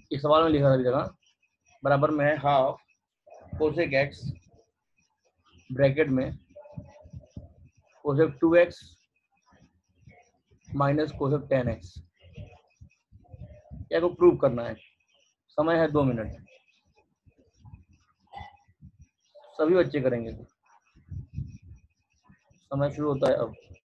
इस सवाल में लिखा था जगह बराबर में है हाफ कोसेक एक्स ब्रैकेट में cosec 2x minus cosec 10x। क्या को प्रूव करना है। समय है 2 मिनट। सभी बच्चे करेंगे। समय शुरू होता है अब।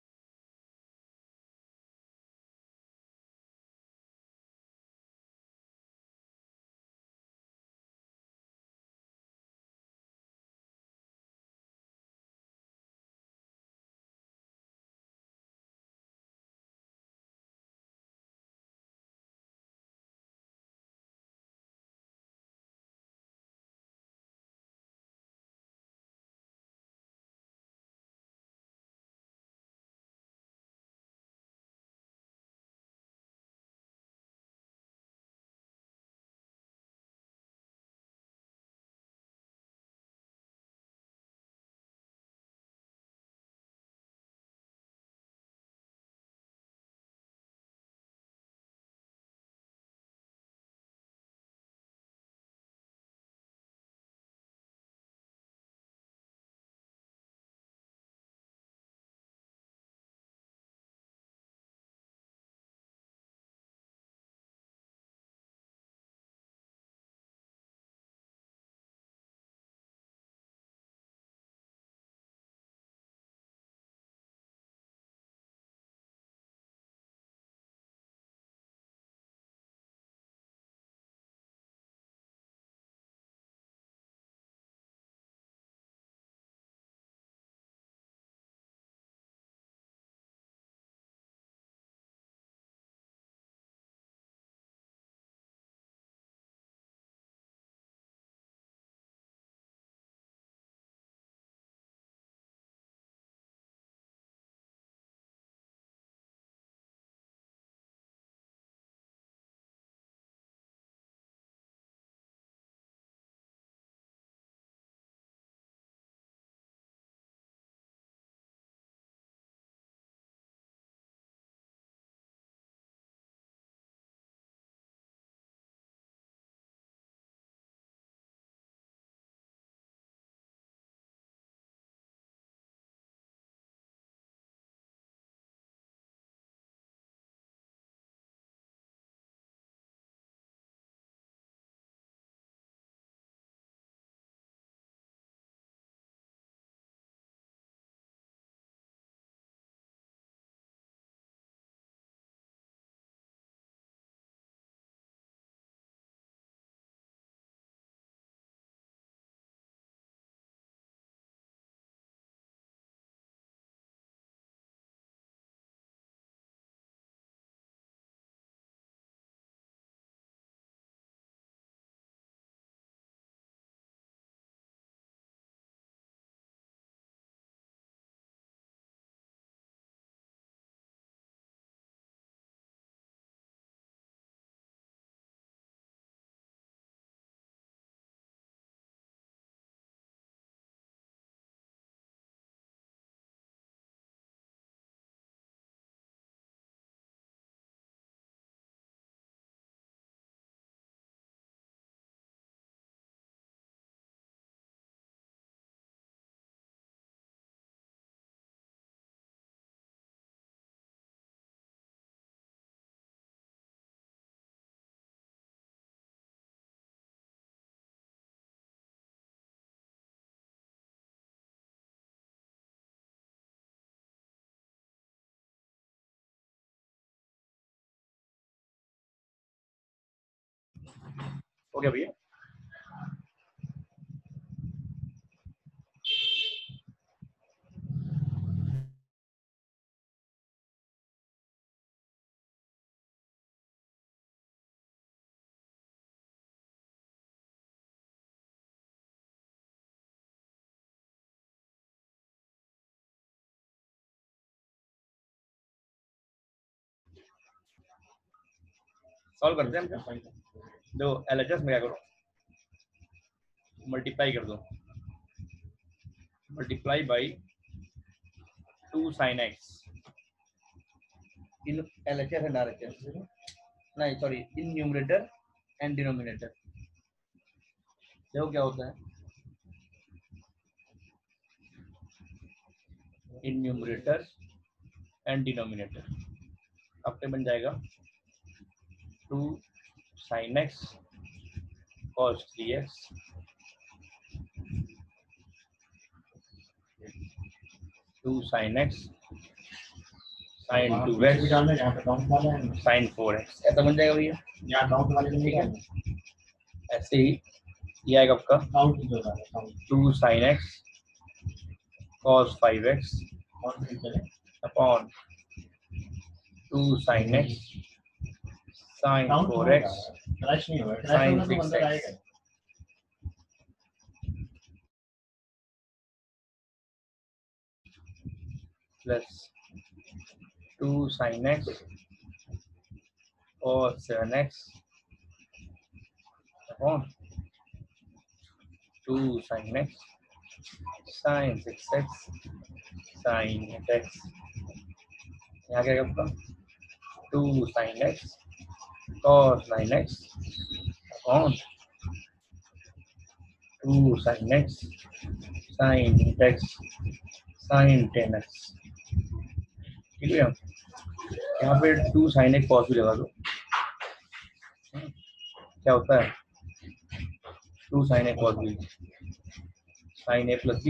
हो गया भैया। सॉल्व करते हैं हम। देखो LHS में क्या करो, मल्टीप्लाई कर दो, multiply by 2 sin x in LHS and RHS नहीं sorry in numerator and denominator. देखो क्या होता है, इन न्यूमरेटर एंड डिनोमिनेटर। अब क्या बन जाएगा, 2 sin x cos 3x 2 sin x sin 2x sin 4x, ऐसा बन जाएगा भैया। ठीक है, ऐसे ही ये आएगा आपका 2 sin x cos 5x upon 2 sin x sin 4x sin 6x plus 2 sin x cos 7x upon 2 sin x sin 6x sin 8x। यहाँ क्या आपका 2 sin x cos 9x upon 2 sin x sin 8x sin 10x। ठीक है, यहाँ पे 2 sin x cos भी लगा दो, क्या होता है 2 sin a cos b sin a plus b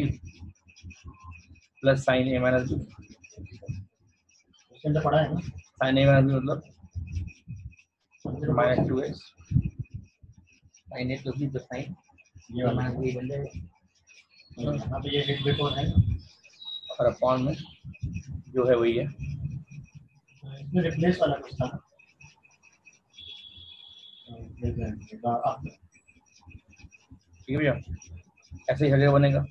plus sin a minus b। sin a minus b मतलब minus 2x sin a plus b plus sin a minus b बन जाएगा। यहाँ पे ये और अपॉन में जो है वही है, इसमें रिप्लेस वाला कुछ था। ठीक है भैया, ऐसे ही जगह बनेगा।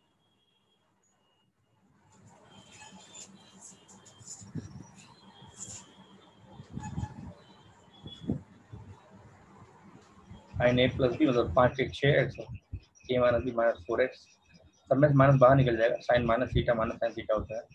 sin a plus b मतलब 5 1 6x a minus b minus 4x, सब में माइनस बाहर निकल जाएगा, sine minus theta minus sine theta होता है।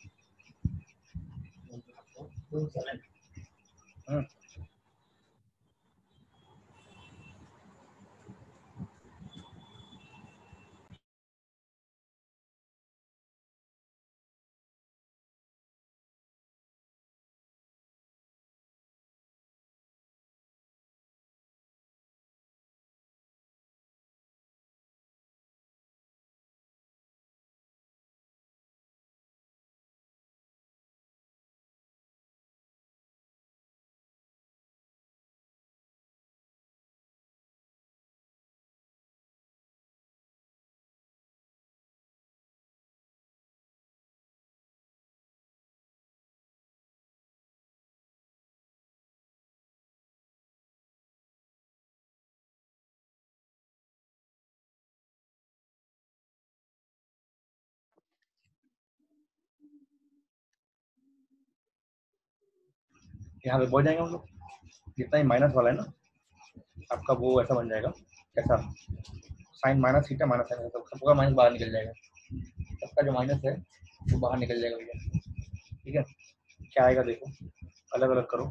यहाँ पे बोल जाएंगे हम लोग, जितना ही माइनस वाला है ना आपका वो ऐसा बन जाएगा, कैसा sine minus theta minus sine, सबका माइनस बाहर निकल जाएगा, सबका जो माइनस है वो बाहर निकल जाएगा भैया। ठीक है, क्या आएगा देखो, अलग अलग करो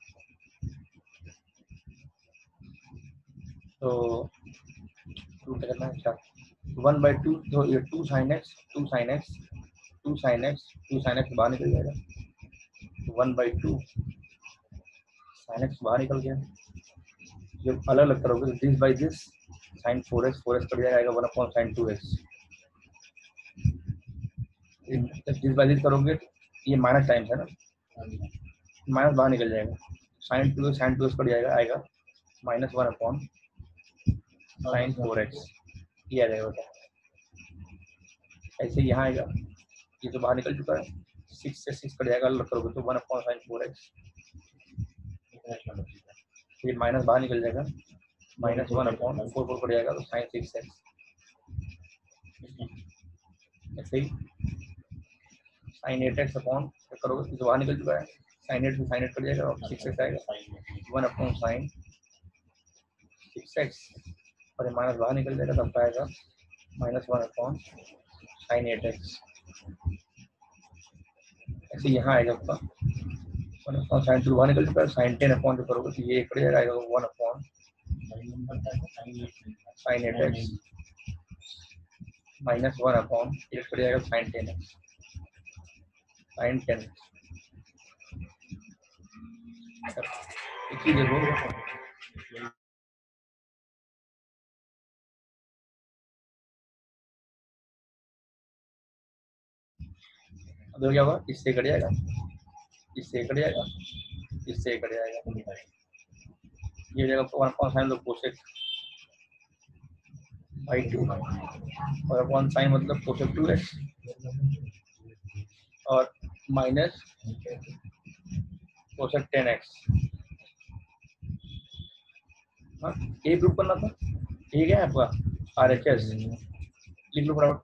तो टू क्या करना है, क्या 1/2 तो ये 2 sin x 2 sin x 2 sin x 2 sin x बाहर निकल जाएगा, 1/2 sin x बाहर निकल गया। जब अलग अलग करोगे this by this sin 4x 4x cut जाएगा 1 sin 2x। This by this करोगे ये माइनस टाइम्स है ना, माइनस बाहर निकल जाएगा, sin 2x कट जाएगा, आएगा -1 sin 4x, ये आ जाएगा। ऐसे यहाँ आएगा, ये तो बाहर निकल चुका है, 6 से 6 कट जाएगा, अलग करोगे तो 1 sin 4x, ये माइनस बाहर निकल जाएगा, -1 4 कट जाएगा तो sin 6x। ऐसे ही sin 8x अपॉन करोगे तो बाहर निकल चुका है, sin 8 से sin 8 कट जाएगा और 6x आएगा, 1 sin 6x और ये माइनस बाहर निकल जाएगा तब आएगा -1 sin 8x। ऐसे यहाँ आएगा आपका 1 sin 2 बाहर निकल चुका है, sin 10 अपॉन जो करोगे तो ये कट जाएगा 1 साइन 8x माइनस 1 अपॉन ये कट जाएगा साइन 10x, साइन 10x। इसी देखो अब क्या होगा, इससे कट जाएगा, इससे कट जाएगा, इससे कट जाएगा, ये जगह 1 अपॉन साइन तो कोसेक बाई 2 और अपॉन साइन मतलब कोसेक 2x और माइनस कोसेक 10x। हाँ ये प्रूव करना था, ये क्या है आपका RHS, लिख लो फटाफट।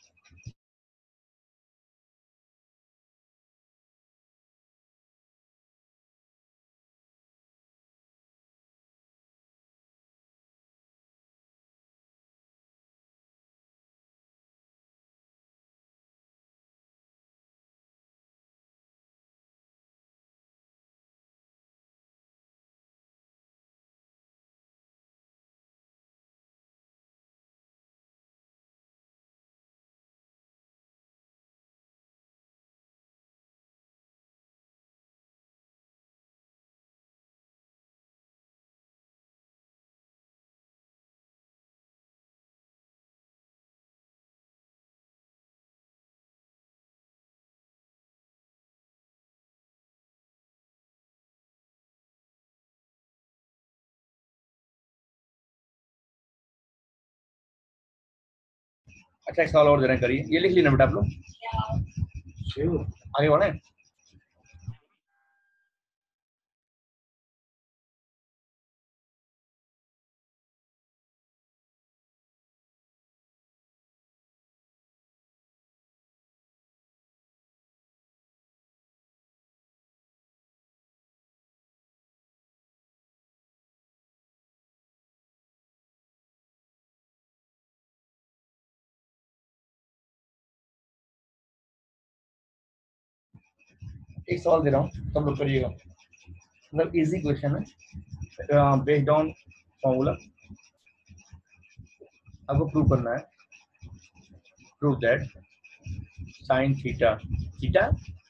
अच्छा एक सवाल और जरा करिए, ये लिख लेना बेटा आप लोग, आगे बढ़े। एक सवाल दे रहा हूँ, सब लोग करिएगा, मतलब इजी क्वेश्चन है, बेस्ड ऑन फॉर्मूला। आपको प्रूव करना है, prove that sine theta, theta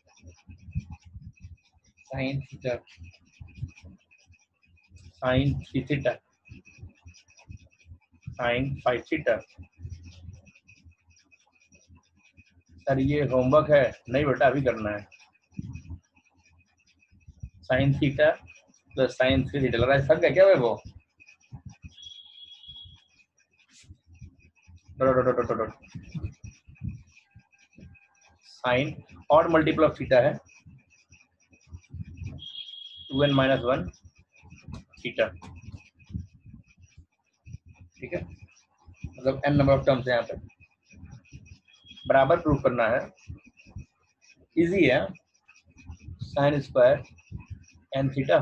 sine theta, sine theta, sine 5 theta. Sir ये होमवर्क है, नहीं बेटा अभी करना है। Sine theta plus sine 3 theta, लग रहा है सब क्या है वो, साइन और मल्टीपल ऑफ थीटा है 2n माइनस 1 थीटा, ठीक है, मतलब n नंबर ऑफ टर्म्स है यहाँ पे, बराबर प्रूव करना है, इजी है, sine square n theta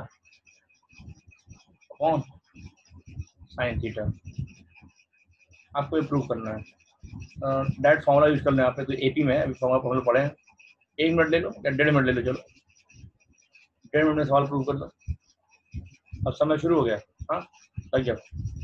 upon sine theta, आपको ये प्रूव करना है। डायरेक्ट फॉर्मूला यूज करना है यहाँ पे, तो एपी में अभी फॉर्मूला पढ़े हैं, 1 मिनट ले लो या 1.5 मिनट ले लो, चलो 1.5 मिनट में सवाल प्रूव कर दो। अब समय शुरू हो गया, हाँ लग जाओ।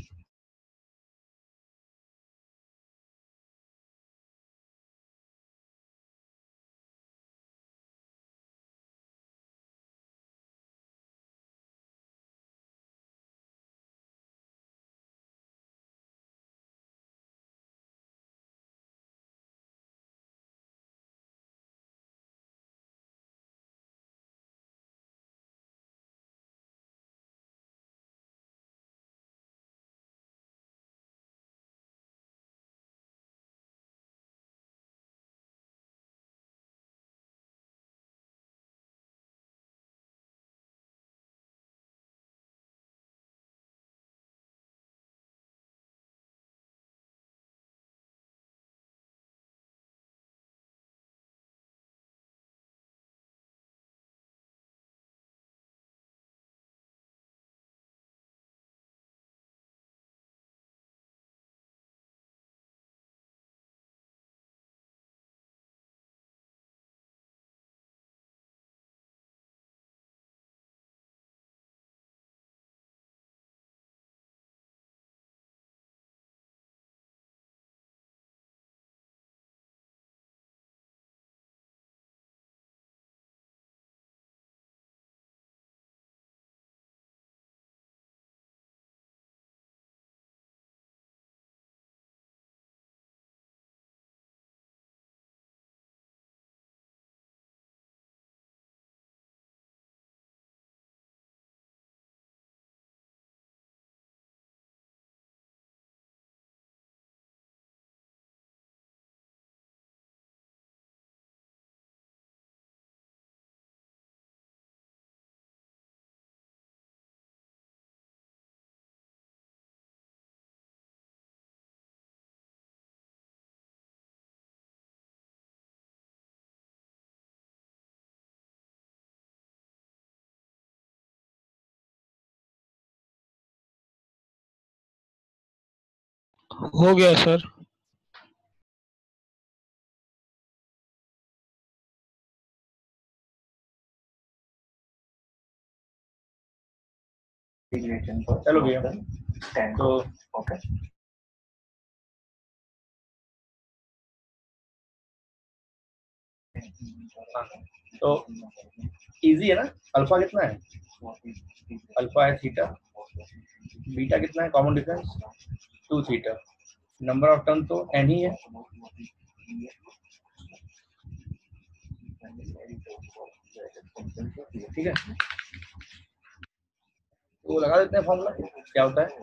हो गया सर। चलो भैया, तो हाँ, तो इजी है ना। अल्फा कितना है? अल्फा है थीटा, बीटा कितना है common difference? 2 theta. Number of term तो n ही है। ठीक है, तो लगा देते हैं फॉर्मूला। क्या होता है?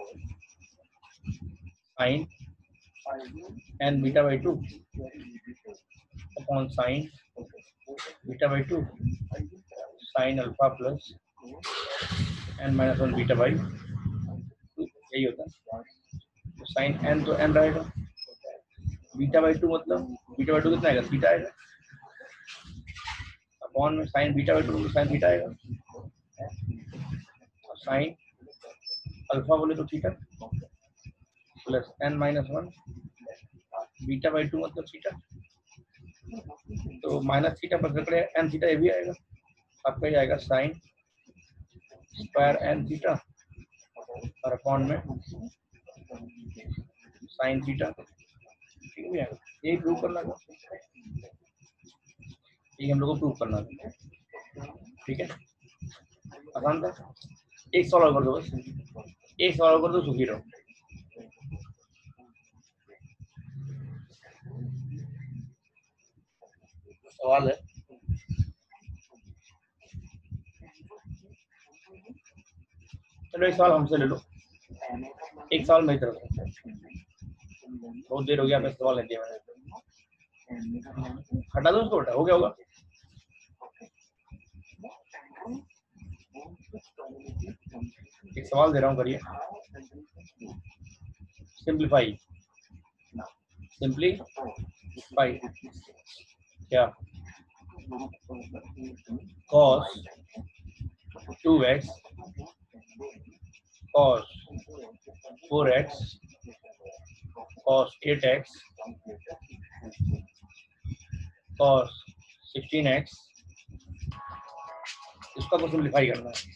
साइन एन बीटा बाई 2 अपॉन sine beta by 2 sine alpha plus n minus 1 beta by 2, यही होता है। तो साइन एन तो एन रहेगा, बीटा बाई 2 मतलब बीटा बाई 2 कितना आएगा? थीटा आएगा, अपॉन में sine beta by 2 sine theta आएगा, साइन अल्फा बोले तो theta plus n minus 1 beta by 2 मतलब थीटा। तो माइनस थीटा पर पकड़े एन थीटा, ये भी आएगा, आपका ये आएगा साइन स्क्वायर एन थीटा और अपॉन में साइन थीटा। ठीक है, यही प्रूव करना था, यही हम लोग को प्रूव करना था। ठीक है, आसान था। एक सवाल और कर दो बस, एक सवाल और कर दो, सुखी रहो। सवाल है, चलो एक सवाल हमसे ले लो, एक सवाल मेरी तरफ से। बहुत देर हो गया, मैं सवाल नहीं दिया मैंने, हटा दो उसको, हो गया होगा। एक सवाल दे रहा हूँ, करिए। सिंप्लीफाई, सिंप्लीफाई क्या? cos 2x cos 4x cos 8x cos 16x, इसका तो सिंप्लीफाई करना है।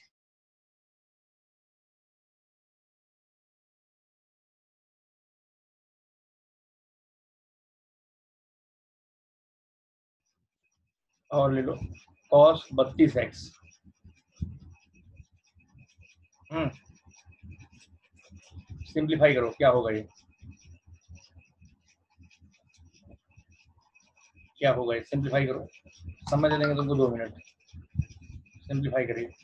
और ले लो cos 32x, सिंप्लीफाई करो, क्या होगा ये? क्या होगा ये? सिंप्लीफाई करो, समझ लेंगे तुमको 2 मिनट। सिंप्लीफाई करिए।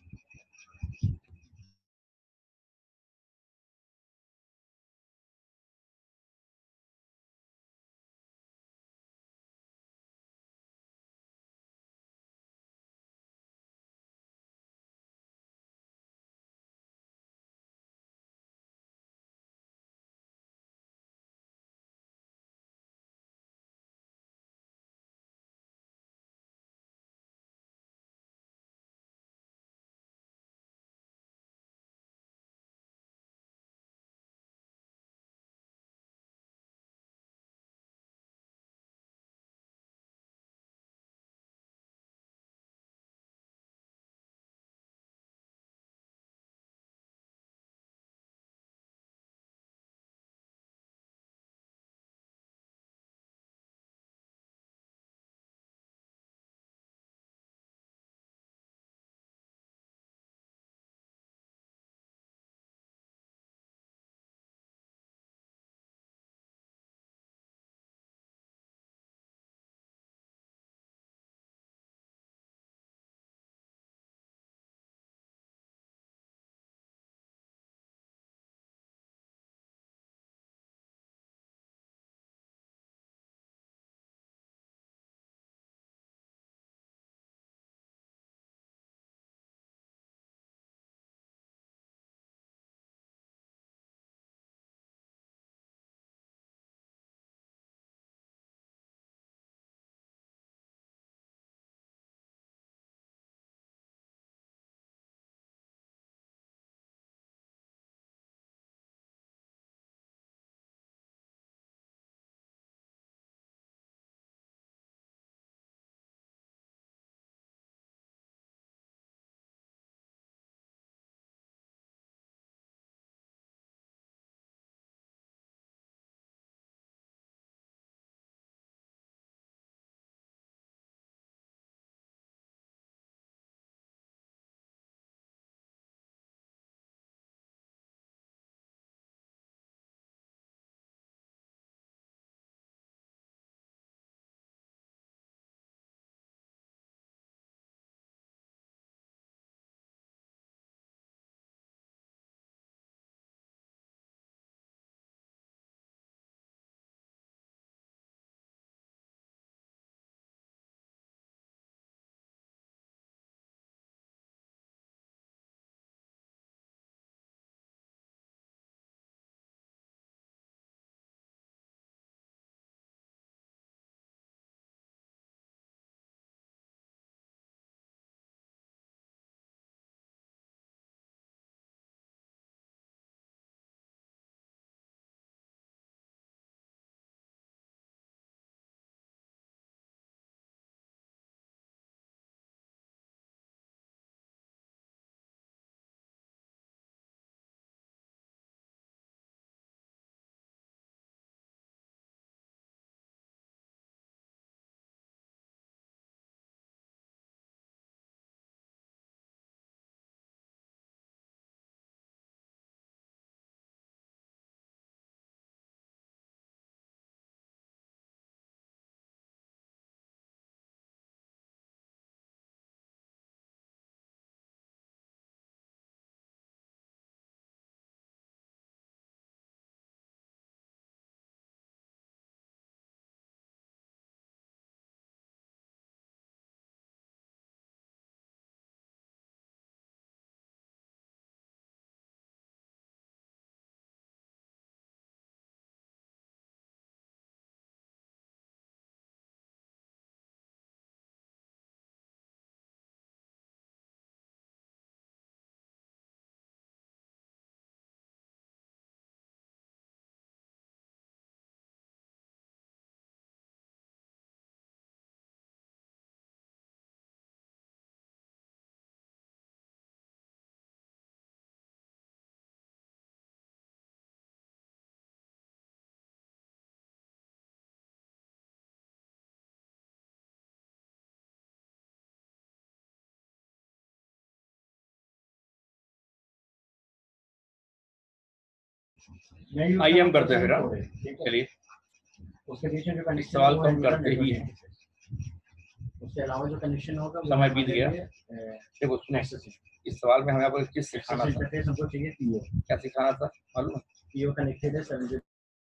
आइए हम करते हैं फिर। चलिए उसके बीच में जो इस कनेक्शन सवाल को हम करते ही हैं। उसके अलावा जो कनेक्शन होगा समय बीत गया। देखो सुनो, इस सवाल में हमें आपको एक चीज सिखाना था। हमको चाहिए पीओ। क्या सिखाना था मालूम है? पीओ कनेक्टेड है 7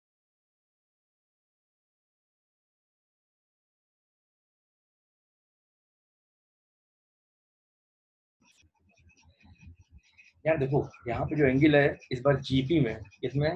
यार देखो यहाँ पे जो एंगल है इस बार जीपी में, इसमें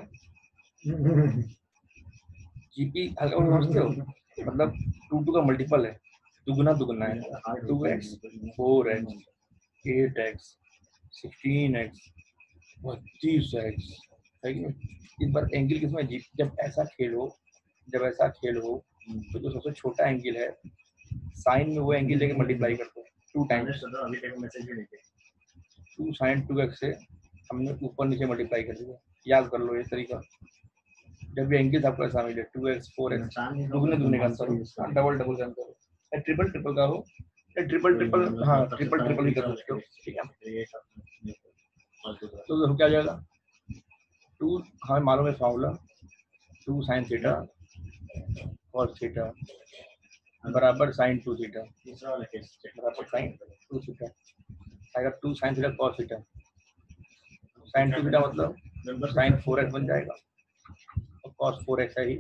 जीपी हल्का समझते हो, मतलब 2 का मल्टीपल है, दुगुना दुगुना है। 2x 4x 8x 16x 32x है कि नहीं? इस बार एंगल किसमें जीप, जब ऐसा खेल हो, जब ऐसा खेल हो तो जो सबसे छोटा एंगल है साइन में वो एंगल लेके मल्टीप्लाई करते हैं 2 टाइम्स। अभी तक मैसेज भी नहीं किया। 2 sin 2x से हमने ऊपर नीचे मल्टीप्लाई कर दिया। याद कर लो ये तरीका। जब भी एंगल आपको ऐसा मिले 2x 4x दुगने दुगने का अंतर हो, डबल डबल का अंतर हो, या ट्रिपल ट्रिपल का हो, या ट्रिपल ट्रिपल, हाँ ट्रिपल ट्रिपल भी कर सकते हो, ठीक है। तो देखो क्या आ जाएगा, 2 हमें मालूम है formula, 2 sin theta cos theta बराबर sin 2 थीटा बराबर sin 2 थीटा। अगर 2 sin theta cos theta, sin 2 theta मतलब sin 4x बन जाएगा, और cos 4x है ही,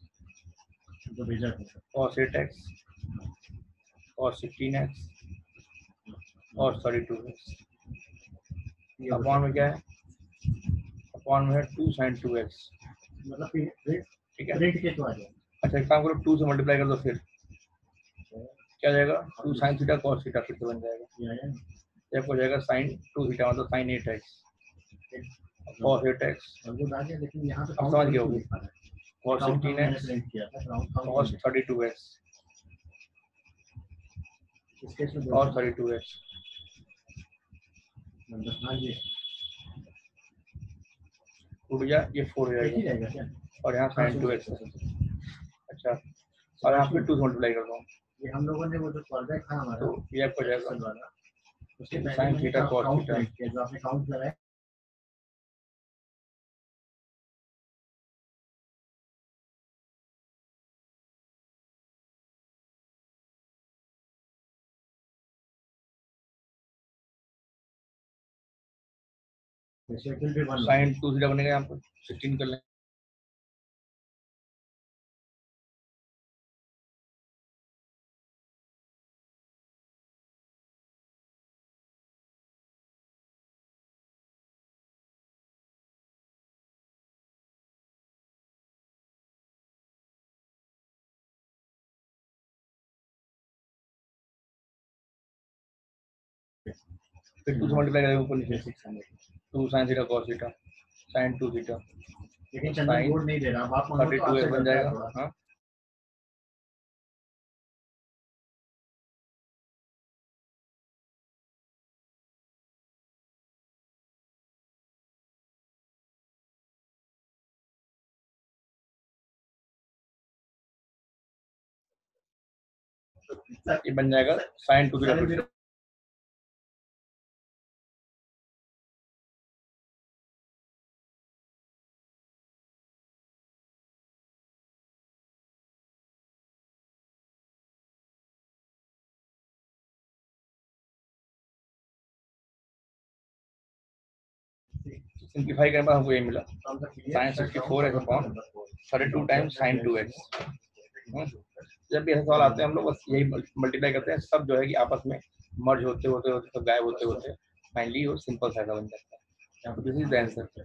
cos 8x cos 16x cos 32x। Upon में क्या है, अपॉन में है 2 sin 2x, मतलब ठीक है। प्रिंट के तो आ जाए। अच्छा एक काम करो, 2 से मल्टीप्लाई कर दो, फिर क्या जाएगा 2 sin थीटा cos थीटा फिर से बन जाएगा, जब हो जाएगा sin 2 थीटा मतलब sin 8x cos 8x। लेकिन यहाँ अब समझ गए होगे, cos 16x cos 32x cos 32x टूट गया, ये 4 हो जाएगा और यहाँ sin 2x है। अच्छा और यहाँ फिर 2 से मल्टीप्लाई कर दो, ये हम लोगों ने वो जो सॉल्व था हमारा, तो ये आपको हो जाएगा उसके sin थीटा cos थीटा। जो आपने काउंट लगाया sin 2 थीटा बनेगा यहाँ पर 16 कर लें। फिर 2 से मल्टीप्लाई करेंगे ऊपर नीचे, 2 sin theta cos theta sin 2 theta, लेकिन चंदन बोर्ड नहीं दे रहा, आप 32x बन जाएगा। हाँ ये बन जाएगा sin 2 थीटा। सिंप्लीफाई करने पर हमको ये मिला sin 64x upon 32 times sin 2x। जब भी ऐसे सवाल आते हैं हम लोग बस यही मल्टीप्लाई करते हैं, सब जो है कि आपस में मर्ज होते होते होते सब गायब होते होते फाइनली वो सिंपल सा बन जाता है। This is the answer.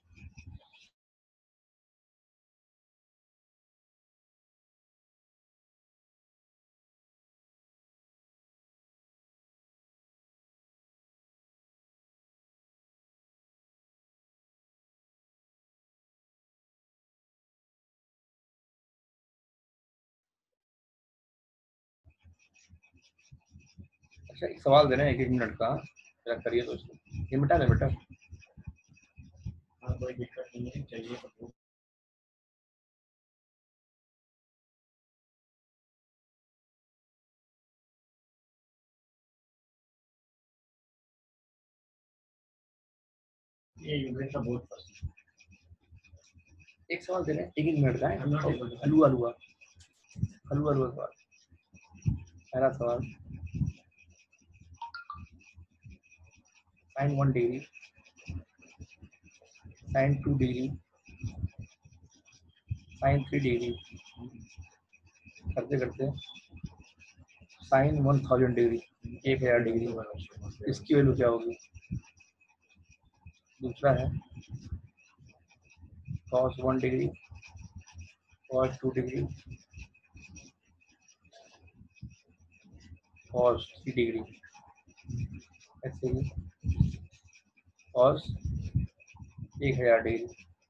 अच्छा एक सवाल दे रहे हैं 1-1 मिनट का, जरा करिए तो इसको, ये मिटा दे बेटा। कोई दिक्कत नहीं है, चाहिए तो ये यूनिट का बहुत पसंद एक सवाल दे रहे हैं, एक मिनट का है। I'm not able to- हलवा हलवा हलवा हलवा सवाल। पहला सवाल, sin 1 degree, sin 2 degree, sin 3 degree करते करते sin 1000 डिग्री, 1000 डिग्री, इसकी वैल्यू क्या होगी? दूसरा है cos 1 degree, cos 2 degree, cos 3 degree, ऐसे ही cos 1000 डिग्री।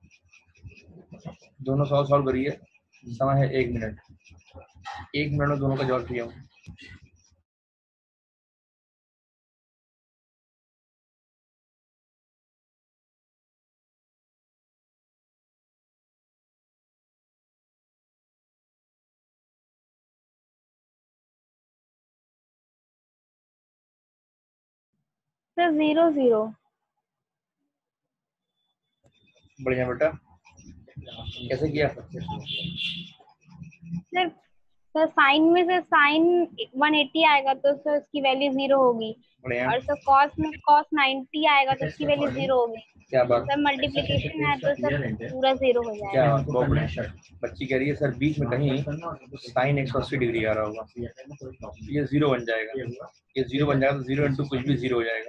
दोनों सॉल्व करिए, समय है 1 मिनट। 1 मिनट में दोनों का जवाब दिया हूँ। सर 0 0। बढ़िया बेटा, कैसे किया? सर सर साइन में से साइन 180 आएगा तो सर उसकी वैल्यू 0 होगी। बढ़िया, और सर कॉस में कॉस 90 आएगा तो उसकी वैल्यू 0 होगी। क्या बात। सर मल्टीप्लिकेशन है तो सर पूरा 0 हो जाएगा। क्या बहुत बढ़िया। बच्ची कह रही है सर बीच में कहीं sin 180 डिग्री आ रहा होगा, ये 0 बन जाएगा। ये 0 बन जाएगा तो 0 इंटू कुछ भी 0 हो जाएगा।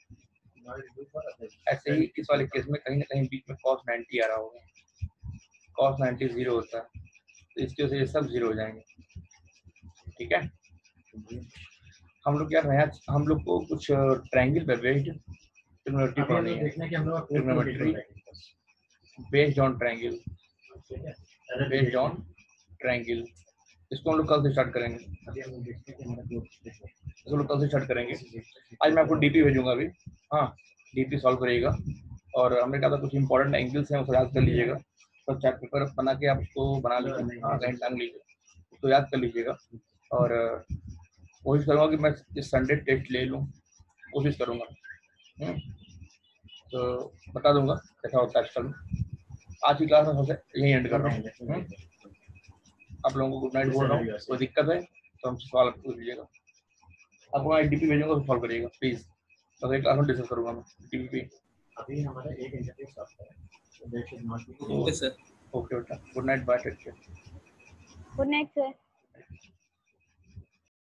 ऐसे ही इस वाले केस में कहीं ना कहीं बीच में cos 90 आ रहा होगा, cos 90 0 होता है, तो इसकी वजह से ये सब 0 हो जाएंगे। ठीक है, हम लोग क्या नया, हम लोग को कुछ ट्रायंगल पे बेस्ड ट्रिग्नोमेट्री पढ़नी है। Trigonometry based on triangle, based on triangle, इसको हम लोग कल से स्टार्ट करेंगे। इसको लोग कल से स्टार्ट करेंगे। आज मैं आपको डीपी भेजूंगा अभी। हाँ, डीपी सॉल्व करिएगा। और हमने कहा था कुछ इंपॉर्टेंट एंगल्स हैं उसको याद कर लीजिएगा। तो चार्ट पेपर बना के आप उसको बना लीजिए, हाँ कहीं टांग लीजिए, उसको याद कर लीजिएगा। और कोशिश करूँगा कि मैं इस संडे टेस्ट ले लूँ, कोशिश करूँगा। तो बता दूंगा कैसा होता है आजकल। आज की क्लास में सबसे यही एंड कर रहा हूँ। आप लोगों को गुड नाइट बोल रहा हूँ। कोई दिक्कत है तो हमसे सवाल पूछ लीजिएगा। आपको मैं डीपी भेजूंगा तो सॉल्व करिएगा प्लीज। तो एक क्लास में डिस्कस करूंगा मैं डीपी। अभी हमारा एक इंटरव्यू स्टार्ट है। ओके सर, ओके बेटा, good night, bye, take care. Good night sir.